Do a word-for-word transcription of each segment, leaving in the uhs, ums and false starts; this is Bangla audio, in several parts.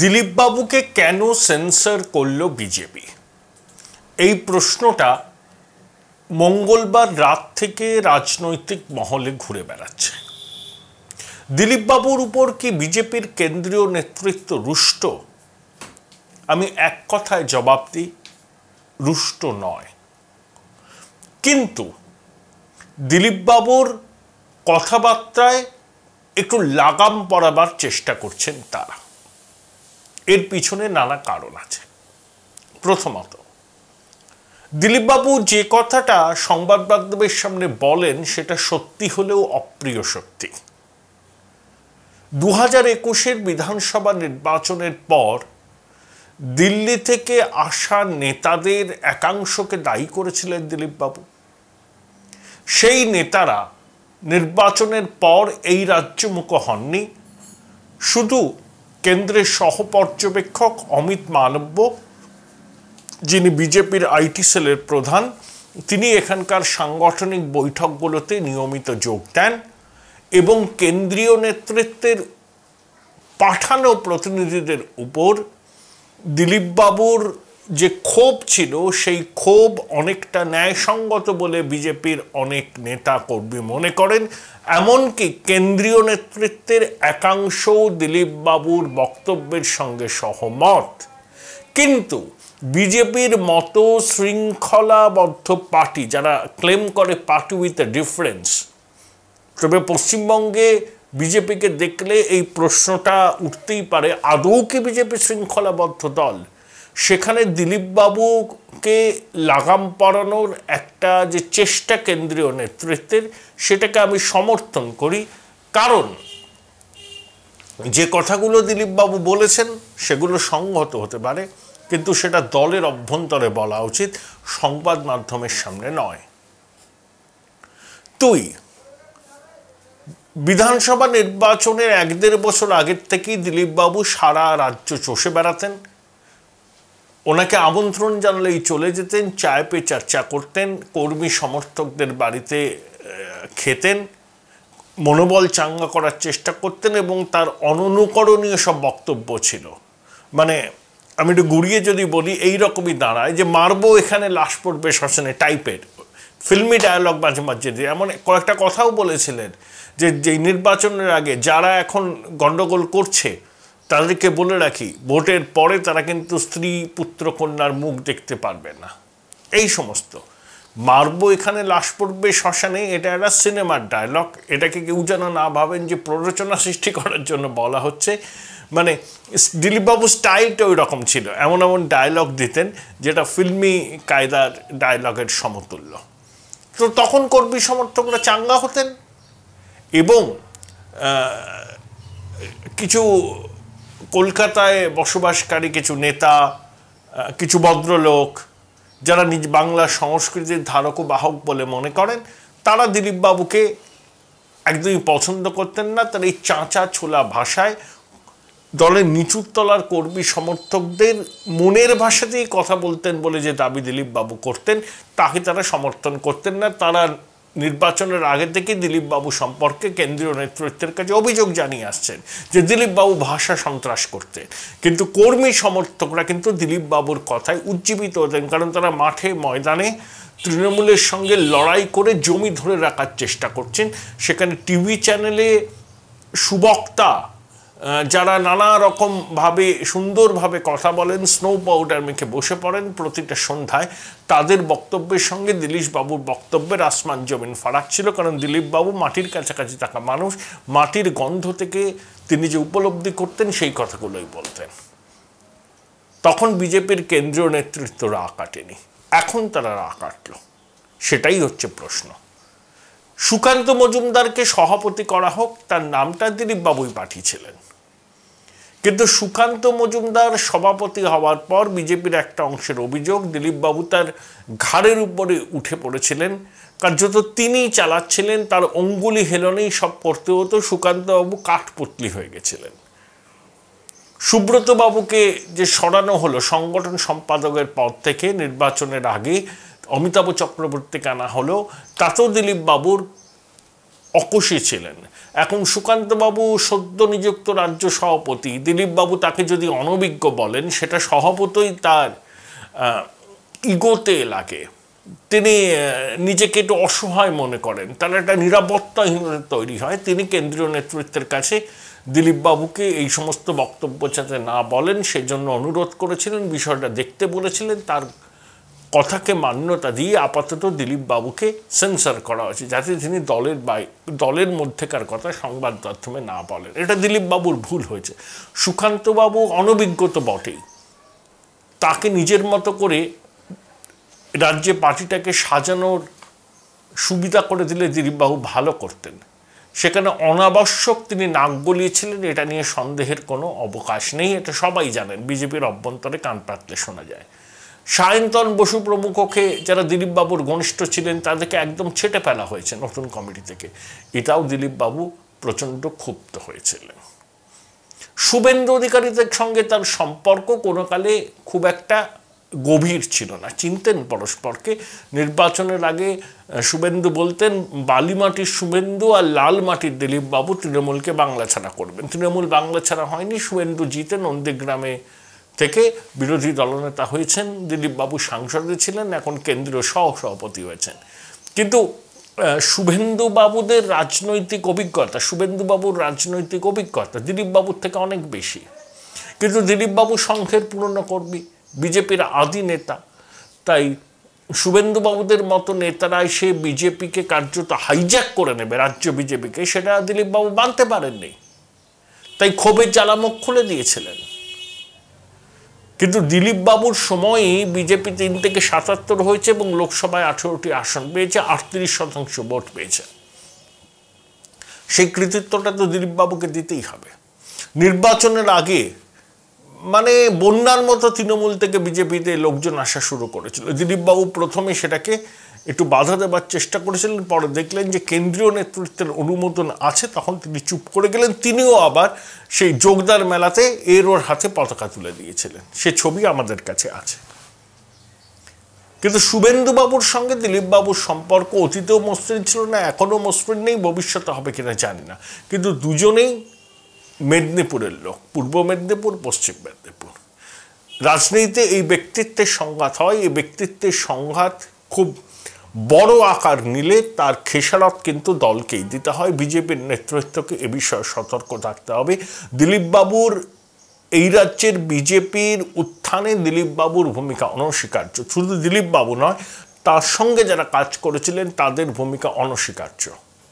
দিলীপ বাবুকে কেন সেন্সর করলো বিজেপি, এই প্রশ্নটা মঙ্গলবার রাত থেকে রাজনৈতিক মহলে ঘুরে বেড়াচ্ছে। দিলীপ বাবুর উপর কি বিজেপির কেন্দ্রীয় নেতৃত্ব রুষ্ট? আমি এক কথায় জবাব দিই, রুষ্ট নয়। কিন্তু দিলীপ বাবুর কথাবার্তায় একটু লাগাম পরাবার চেষ্টা করছেন তারা। এর পিছনে নানা কারণ আছে। প্রথমত, দিলীপবাবু যে কথাটা সংবাদ মাধ্যমের সামনে বলেন সেটা সত্যি হলেও অপ্রিয় সত্যি। দু হাজার একুশের বিধানসভা নির্বাচনের পর দিল্লি থেকে আসা নেতাদের একাংশকে দায়ী করেছিলেন দিলীপবাবু। সেই নেতারা নির্বাচনের পর এই রাজ্যমুখ হননি। শুধু কেন্দ্রের সহপর্যবেক্ষক অমিত মালব্য, যিনি বিজেপির আইটি সেলের প্রধান, তিনি এখানকার সাংগঠনিক বৈঠকগুলোতে নিয়মিত যোগ দেন এবং কেন্দ্রীয় নেতৃত্বের পাঠানো প্রতিনিধিদের উপর দিলীপবাবুর যে ক্ষোভ ছিল সেই ক্ষোভ অনেকটা ন্যায়সঙ্গত বলে বিজেপির অনেক নেতা কর্মী মনে করেন। এমনকি কেন্দ্রীয় নেতৃত্বের একাংশ দিলীপবাবুর বক্তব্যের সঙ্গে সহমত। কিন্তু বিজেপির মতো শৃঙ্খলাবদ্ধ পার্টি, যারা ক্লেম করে পার্টি উইথ এ ডিফারেন্স, তবে পশ্চিমবঙ্গে বিজেপিকে দেখলে এই প্রশ্নটা উঠতেই পারে, আদৌ কি বিজেপি শৃঙ্খলাবদ্ধ দল? সেখানে দিলীপবাবুকে লাগাম পরানোর একটা যে চেষ্টা কেন্দ্রীয় নেতৃত্বের, সেটাকে আমি সমর্থন করি। কারণ যে কথাগুলো দিলীপবাবু বলেছেন সেগুলো সংগত হতে পারে, কিন্তু সেটা দলের অভ্যন্তরে বলা উচিত, সংবাদ মাধ্যমের সামনে নয়। তুই বিধানসভা নির্বাচনের এক দেড় বছর আগের থেকেই দিলীপবাবু সারা রাজ্য চষে বেড়াতেন। ওনাকে আমন্ত্রণ জানালেই চলে যেতেন, চায় পে চর্চা করতেন, কর্মী সমর্থকদের বাড়িতে খেতেন, মনোবল চাঙ্গা করার চেষ্টা করতেন এবং তার অননুকরণীয় সব বক্তব্য ছিল। মানে আমি একটু গুড়িয়ে যদি বলি, এইরকমই দাঁড়ায় যে মারবো এখানে লাশ পড়বে শ্মশানে টাইপের ফিল্মি ডায়ালগ মাঝে মাঝে দিয়ে। এমন কয়েকটা কথাও বলেছিলেন যে যেই নির্বাচনের আগে যারা এখন গণ্ডগোল করছে তাদেরকে বলে রাখি, ভোটের পরে তারা কিন্তু স্ত্রী পুত্র কন্যার মুখ দেখতে পারবে না। এই সমস্ত মারবো এখানে লাশ পড়বে শ্মশানে, এটা একটা সিনেমার ডায়লগ। এটাকে কেউ যেন না ভাবেন যে প্ররোচনা সৃষ্টি করার জন্য বলা হচ্ছে। মানে দিলীপবাবুর স্টাইলটা ওই রকম ছিল, এমন এমন ডায়লগ দিতেন যেটা ফিল্মি কায়দার ডায়লগের সমতুল্য। তো তখন কর্মী সমর্থকরা চাঙ্গা হতেন এবং কিছু কলকাতায় বসবাসকারী কিছু নেতা, কিছু ভদ্রলোক যারা নিজ বাংলা সংস্কৃতির ধারক ও বাহক বলে মনে করেন, তারা দিলীপবাবুকে একদমই পছন্দ করতেন না। তার এই চাঁচা ছোলা ভাষায় দলের নিচুর তলার কর্মী সমর্থকদের মনের ভাষাতেই কথা বলতেন বলে যে দাবি দিলীপবাবু করতেন, তাকে তারা সমর্থন করতেন না। তারা নির্বাচনের আগে থেকে দিলীপবাবু সম্পর্কে কেন্দ্রীয় নেতৃত্বের কাছে অভিযোগ জানিয়ে আসছেন যে দিলীপবাবু ভাষা সন্ত্রাস করতেন। কিন্তু কর্মী সমর্থকরা কিন্তু দিলীপবাবুর কথায় উজ্জীবিত হতেন, কারণ তারা মাঠে ময়দানে তৃণমূলের সঙ্গে লড়াই করে জমি ধরে রাখার চেষ্টা করছেন। সেখানে টিভি চ্যানেলে সুবক্তা যারা নানা রকমভাবে সুন্দরভাবে কথা বলেন, স্নো পাউডার মেখে বসে পড়েন প্রতিটা সন্ধ্যায়, তাদের বক্তব্যের সঙ্গে দিলীপবাবুর বক্তব্যের আসমান জমিন ফারাক ছিল। কারণ দিলীপবাবু মাটির কাছাকাছি থাকা মানুষ, মাটির গন্ধ থেকে তিনি যে উপলব্ধি করতেন সেই কথাগুলোই বলতেন। তখন বিজেপির কেন্দ্রীয় নেতৃত্ব রা কাটেনি, এখন তারা রা কাটল। সেটাই হচ্ছে প্রশ্ন। সুকান্ত মজুমদারকে সভাপতি করা হোক, তার নামটা দিলীপবাবুই পাঠিয়েছিলেন। কিন্তু সুকান্ত মজুমদার সভাপতি হওয়ার পর বিজেপির একটা অংশের অভিযোগ, দিলীপবাবু তার ঘাড়ের উপরে উঠে পড়েছিলেন, কার্যত তিনিই চালাচ্ছিলেন, তার অঙ্গুলি হেলনেই সব করতে হতো। সুকান্তবাবু কাঠপুতলি হয়ে গেছিলেন। সুব্রতবাবুকে যে সরানো হলো সংগঠন সম্পাদকের পদ থেকে নির্বাচনের আগে, অমিতাভ চক্রবর্তীকে আনা হলো, তাতেও দিলীপবাবুর অকুশী ছিলেন। এখন সুকান্তবাবু সদ্য নিযুক্ত রাজ্য সভাপতি, দিলীপবাবু তাকে যদি অনভিজ্ঞ বলেন সেটা স্বভাবতই তার ইগোতে লাগে। তিনি নিজেকে একটু অসহায় মনে করেন, তার একটা নিরাপত্তাহীনতা তৈরি হয়। তিনি কেন্দ্রীয় নেতৃত্বের কাছে দিলীপবাবুকে এই সমস্ত বক্তব্য যাতে না বলেন সেজন্য অনুরোধ করেছিলেন, বিষয়টা দেখতে বলেছিলেন। তার কথাকে মান্যতা দিয়ে আপাতত দিলীপবাবুকে সেন্সর করা হয়েছে, যাতে তিনি দলের বাই দলের মধ্যেকার কথা সংবাদ মাধ্যমে না বলেন। এটা দিলীপবাবুর ভুল হয়েছে। সুকান্তবাবু অনভিজ্ঞ তো বটেই, তাকে নিজের মতো করে রাজ্যে পার্টিটাকে সাজানোর সুবিধা করে দিলে দিলীপবাবু ভালো করতেন। সেখানে অনাবশ্যক তিনি নাক গলিয়েছিলেন, এটা নিয়ে সন্দেহের কোনো অবকাশ নেই। এটা সবাই জানেন, বিজেপির অভ্যন্তরে কান পাতলে শোনা যায়। সায়ন্তন বসু প্রমুখকে যারা দিলীপবাবুর ঘনিষ্ঠ ছিলেন তাদেরকে একদম ছেটে ফেলা হয়েছে নতুন কমিটি থেকে। এটাও দিলীপবাবু প্রচণ্ড ক্ষুব্ধ হয়েছিলেন। শুভেন্দু অধিকারীদের সঙ্গে তার সম্পর্ক কোনো কালে খুব একটা গভীর ছিল না, চিনতেন পরস্পরকে। নির্বাচনের আগে শুভেন্দু বলতেন বালিমাটির শুভেন্দু আর লাল মাটির দিলীপবাবু তৃণমূলকে বাংলা ছাড়া করবেন। তৃণমূল বাংলা ছাড়া হয়নি, শুভেন্দু জিতে নন্দীগ্রামে থেকে বিরোধী দলনেতা হয়েছেন, দিলীপবাবু সাংসদে ছিলেন, এখন কেন্দ্রীয় সহ সভাপতি হয়েছেন। কিন্তু শুভেন্দুবাবুদের রাজনৈতিক অভিজ্ঞতা, শুভেন্দুবাবুর রাজনৈতিক অভিজ্ঞতা দিলীপবাবুর থেকে অনেক বেশি। কিন্তু দিলীপবাবু সংঘের পুরনো কর্মী, বিজেপির আদি নেতা, তাই শুভেন্দুবাবুদের মতো নেতারা সে বিজেপিকে কার্যত হাইজ্যাক করে নেবে রাজ্য বিজেপিকে, সেটা দিলীপবাবু মানতে পারেননি। তাই ক্ষোভের জ্বালামুখ খুলে দিয়েছিলেন। কিন্তু দিলীপবাবুর সময়ই বিজেপি তিন থেকে সাতাত্তর হয়েছে এবং লোকসভায় আঠেরোটি আসন পেয়েছে, আটত্রিশ শতাংশ ভোট পেয়েছে। সেই কৃতিত্বটা তো দিলীপবাবুকে দিতেই হবে। নির্বাচনের আগে মানে বন্যার মতো তৃণমূল থেকে বিজেপিতে লোকজন আসা শুরু করেছিল। দিলীপবাবু প্রথমে সেটাকে একটু বাধা দেবার চেষ্টা করেছিলেন, পরে দেখলেন যে কেন্দ্রীয় নেতৃত্বের অনুমোদন আছে, তখন তিনি চুপ করে গেলেন। তিনিও আবার সেই যোগদার মেলাতে এর ওর হাতে পতাকা তুলে দিয়েছিলেন, সে ছবি আমাদের কাছে আছে। কিন্তু শুভেন্দুবাবুর সঙ্গে দিলীপবাবুর সম্পর্ক অতীতেও মসৃণ ছিল না, এখনও মসৃণ নেই, ভবিষ্যতে হবে কিনা জানি না। কিন্তু দুজনেই মেদিনীপুরের লোক, পূর্ব মেদিনীপুর, পশ্চিম মেদিনীপুর। রাজনীতিতে এই ব্যক্তিত্বের সংঘাত হয়, এই ব্যক্তিত্বের সংঘাত খুব বড় আকার নিলে তার খেসারত কিন্তু দলকেই দিতে হয়। বিজেপির নেতৃত্বকে এ বিষয়ে সতর্ক থাকতে হবে। দিলীপবাবুর এই রাজ্যের বিজেপির উত্থানে দিলীপবাবুর ভূমিকা অনস্বীকার্য। শুধু দিলীপবাবু নয়, তার সঙ্গে যারা কাজ করেছিলেন তাদের ভূমিকা অনস্বীকার্য।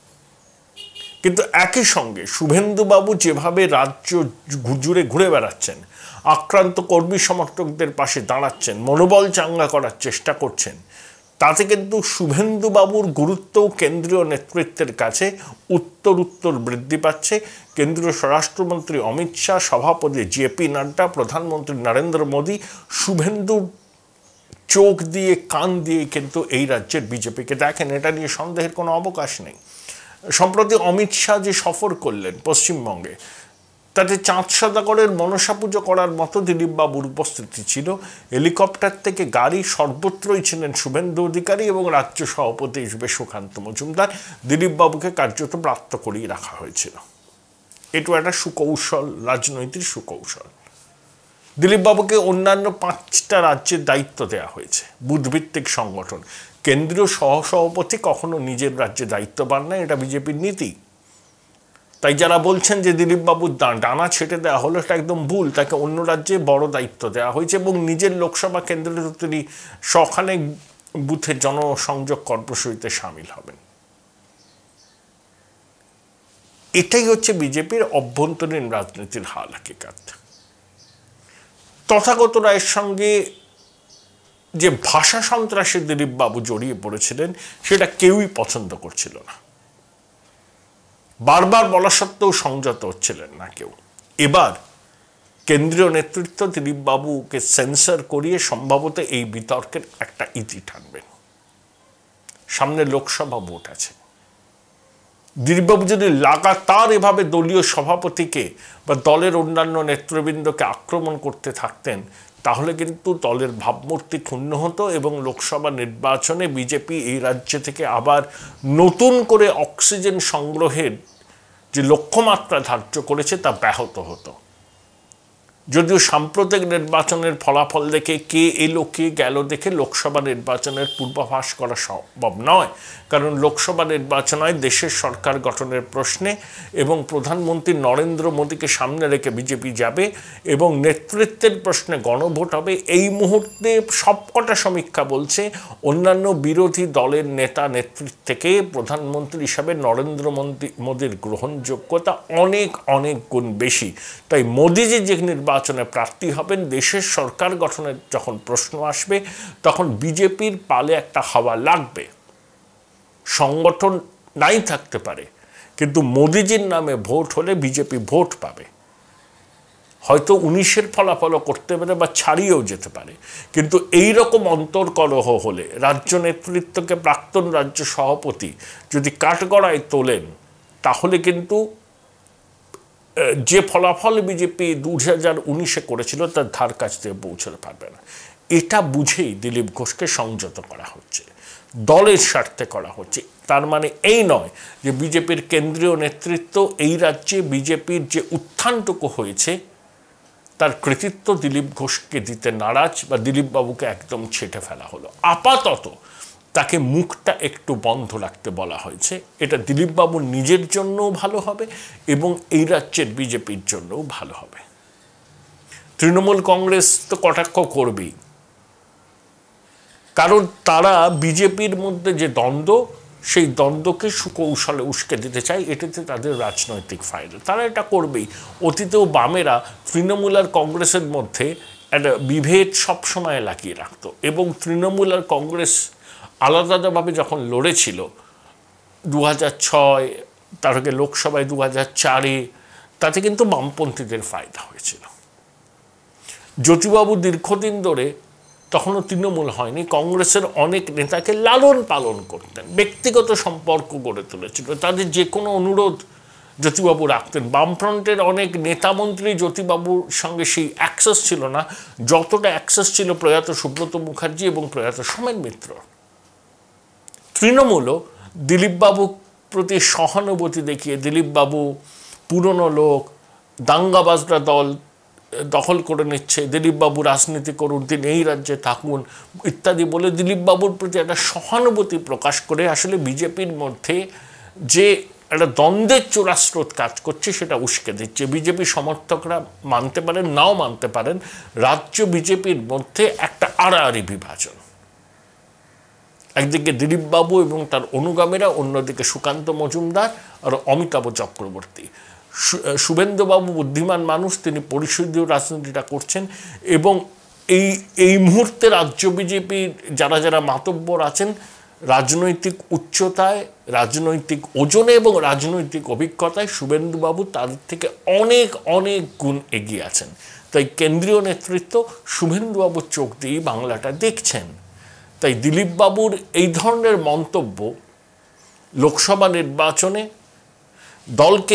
কিন্তু একই সঙ্গে শুভেন্দুবাবু যেভাবে রাজ্য জুড়ে ঘুরে বেড়াচ্ছেন, আক্রান্ত কর্মী সমর্থকদের পাশে দাঁড়াচ্ছেন, মনোবল চাঙ্গা করার চেষ্টা করছেন, তাতে কিন্তু শুভেন্দুবাবুর গুরুত্বও কেন্দ্রীয় নেতৃত্বের কাছে উত্তর উত্তর বৃদ্ধি পাচ্ছে। কেন্দ্রীয় স্বরাষ্ট্রমন্ত্রী অমিত শাহ, সভাপতি জে পি নাড্ডা, প্রধানমন্ত্রী নরেন্দ্র মোদী শুভেন্দুর চোখ দিয়ে কান দিয়ে কিন্তু এই রাজ্যের বিজেপিকে দেখেন, এটা নিয়ে সন্দেহের কোনো অবকাশ নেই। সম্প্রতি অমিত শাহ যে সফর করলেন পশ্চিমবঙ্গে, তাতে চাঁদ সদাগরের মনসা পুজো করার মতো দিলীপবাবুর উপস্থিতি ছিল। হেলিকপ্টার থেকে গাড়ি, সর্বত্রই ছিলেন শুভেন্দু অধিকারী এবং রাজ্য সভাপতি হিসেবে সুকান্ত মজুমদার। দিলীপবাবুকে কার্যত ব্রাত্য করেই রাখা হয়েছিল। এটা একটা সুকৌশল, রাজনৈতিক সুকৌশল। দিলীপবাবুকে অন্যান্য পাঁচটা রাজ্যের দায়িত্ব দেওয়া হয়েছে, বুথভিত্তিক সংগঠন। কেন্দ্রীয় সহসভাপতি কখনো নিজের রাজ্যে দায়িত্ব পান না, এটা বিজেপির নীতি। তাই যারা বলছেন যে দিলীপবাবুর ডানা ছেটে দেওয়া হলো, এটা একদম ভুল। তাকে অন্য রাজ্যে বড় দায়িত্ব দেওয়া হয়েছে এবং নিজের লোকসভা কেন্দ্রে তিনি সখানেক বুথের জনসংযোগ কর্মসূচিতে সামিল হবেন। এটাই হচ্ছে বিজেপির অভ্যন্তরীণ রাজনীতির হাল হাকিকাত। তথাগত রায়ের সঙ্গে যে ভাষা সন্ত্রাসে দিলীপবাবু জড়িয়ে পড়েছিলেন সেটা কেউই পছন্দ করছিল না। বারবার বলা সত্ত্বেও সংযত হচ্ছিলেন না কেউ। এবার কেন্দ্রীয় নেতৃত্ব দিলীপবাবুকে সেন্সর করিয়ে সম্ভবত এই বিতর্কের একটা ইতি টানবেন। সামনে লোকসভা ভোট আছে। দিলীপবাবু যদি লাগাতার এভাবে দলীয় সভাপতিকে বা দলের অন্যান্য নেতৃবৃন্দকে আক্রমণ করতে থাকতেন, তাহলে কিন্তু দলের ভাবমূর্তি ক্ষুণ্ণ হতো এবং লোকসভা নির্বাচনে বিজেপি এই রাজ্য থেকে আবার নতুন করে অক্সিজেন সংগ্রহের যে লক্ষ্যমাত্রা ধার্য করেছে তা ব্যাহত হতো। যদিও সাম্প্রতিক নির্বাচনের ফলাফল দেখে কে এলো কে গেল দেখে লোকসভা নির্বাচনের পূর্বাভাস করা সম্ভব নয়, কারণ লোকসভা নির্বাচনায় দেশের সরকার গঠনের প্রশ্নে এবং প্রধানমন্ত্রী নরেন্দ্র মোদীকে সামনে রেখে বিজেপি যাবে এবং নেতৃত্বের প্রশ্নে গণভোট হবে। এই মুহূর্তে সবকটা সমীক্ষা বলছে অন্যান্য বিরোধী দলের নেতা নেতৃত্ব থেকে প্রধানমন্ত্রী হিসাবে নরেন্দ্র মোদীর গ্রহণযোগ্যতা অনেক অনেক গুণ বেশি। তাই মোদীজি যে নির্বাচনে প্রার্থী হবেন, দেশের সরকার গঠনের যখন প্রশ্ন আসবে তখন বিজেপির পালে একটা হাওয়া লাগবে। সংগঠন নাই থাকতে পারে, কিন্তু মোদিজির নামে ভোট হলে বিজেপি ভোট পাবে। হয়তো উনিশের ফলাফলও করতে পারে বা ছাড়িয়েও যেতে পারে, কিন্তু এই রকম অন্তর্কলহ হলে রাজ্য নেতৃত্বকে প্রাক্তন রাজ্য সভাপতি যদি কাঠগড়ায় তোলেন তাহলে কিন্তু যে ফলাফল বিজেপি দু হাজার উনিশে করেছিল তার ধার কাছ থেকে পৌঁছতে পারবে না। এটা বুঝেই দিলীপ ঘোষকে সংযত করা হচ্ছে, দলের স্বার্থে করা হচ্ছে। তার মানে এই নয় যে বিজেপির কেন্দ্রীয় নেতৃত্ব এই রাজ্যে বিজেপির যে উত্থানটুকু হয়েছে তার কৃতিত্ব দিলীপ ঘোষকে দিতে নারাজ বা দিলীপবাবুকে একদম ছেঁটে ফেলা হলো। আপাতত তাকে মুখটা একটু বন্ধ রাখতে বলা হয়েছে। এটা দিলীপবাবুর নিজের জন্যও ভালো হবে এবং এই রাজ্যের বিজেপির জন্যও ভালো হবে। তৃণমূল কংগ্রেস তো কটাক্ষ করবেই, কারণ তারা বিজেপির মধ্যে যে দ্বন্দ্ব সেই দ্বন্দ্বকে সুকৌশলে উস্কে দিতে চায়, এটাতে তাদের রাজনৈতিক ফায়দা, তারা এটা করবেই। অতীতেও বামেরা তৃণমূল আর কংগ্রেসের মধ্যে একটা বিভেদ সবসময় লাগিয়ে রাখত এবং তৃণমূল আর কংগ্রেস আলাদা আলাদাভাবে যখন লড়েছিল দু হাজার ছয়, তার আগে লোকসভায় দু হাজার চারে, তাতে কিন্তু বামপন্থীদের ফায়দা হয়েছিল। জ্যোতিবাবু দীর্ঘদিন ধরে, তখনও তৃণমূল হয়নি, কংগ্রেসের অনেক নেতাকে লালন পালন করতেন, ব্যক্তিগত সম্পর্ক গড়ে তুলেছিল, তাদের যে কোনো অনুরোধ জ্যোতিবাবু রাখতেন। বামফ্রন্টের অনেক নেতামন্ত্রী জ্যোতিবাবুর সঙ্গে সেই অ্যাক্সেস ছিল না যতটা অ্যাক্সেস ছিল প্রয়াত সুব্রত মুখার্জি এবং প্রয়াত সোমেন মিত্র। তৃণমূলও দিলীপবাবুর প্রতি সহানুভূতি দেখিয়ে দিলীপবাবু পুরনো লোক, দাঙ্গাবাজরা দল দখল করে নিচ্ছে, দিলীপবাবু রাজনীতি করুন, তিনি এই রাজ্যে থাকুন ইত্যাদি বলে দিলীপবাবুর প্রতি একটা সহানুভূতি প্রকাশ করে আসলে বিজেপির মধ্যে যে একটা দ্বন্দ্বের চূড়াস্রোত কাজ করছে সেটা উস্কে দিচ্ছে। বিজেপি সমর্থকরা মানতে পারেন নাও মানতে পারেন, রাজ্য বিজেপির মধ্যে একটা আড়াআড়ি বিভাজন। একদিকে দিলীপবাবু এবং তার অনুগামীরা, অন্যদিকে সুকান্ত মজুমদার আর অমিতাভ চক্রবর্তী। শুভেন্দুবাবু বুদ্ধিমান মানুষ, তিনি পরিষদীয় রাজনীতিটা করছেন এবং এই এই মুহূর্তে রাজ্য বিজেপির যারা যারা মাতব্বর আছেন রাজনৈতিক উচ্চতায়, রাজনৈতিক ওজনে এবং রাজনৈতিক অভিজ্ঞতায় শুভেন্দুবাবু তাদের থেকে অনেক অনেক গুণ এগিয়ে আছেন। তাই কেন্দ্রীয় নেতৃত্ব শুভেন্দুবাবুর চোখ দিয়ে বাংলাটা দেখছেন। তাই দিলীপবাবুর এই ধরনের মন্তব্য লোকসভা নির্বাচনে দলকে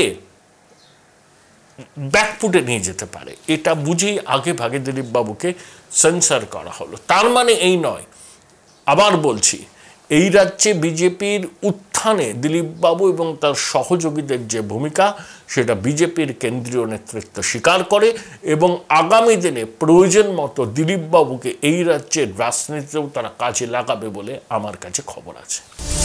ব্যাকফুটে নিয়ে যেতে পারে, এটা বুঝেই আগে ভাগে দিলীপবাবুকে সেন্সার করা হলো। তার মানে এই নয়, আবার বলছি, এই রাজ্যে বিজেপির উত্থানে দিলীপবাবু এবং তার সহযোগীদের যে ভূমিকা সেটা বিজেপির কেন্দ্রীয় নেতৃত্ব স্বীকার করে এবং আগামী দিনে প্রয়োজন মতো দিলীপবাবুকে এই রাজ্যের রাজনীতিতেও তারা কাজে লাগাবে বলে আমার কাছে খবর আছে।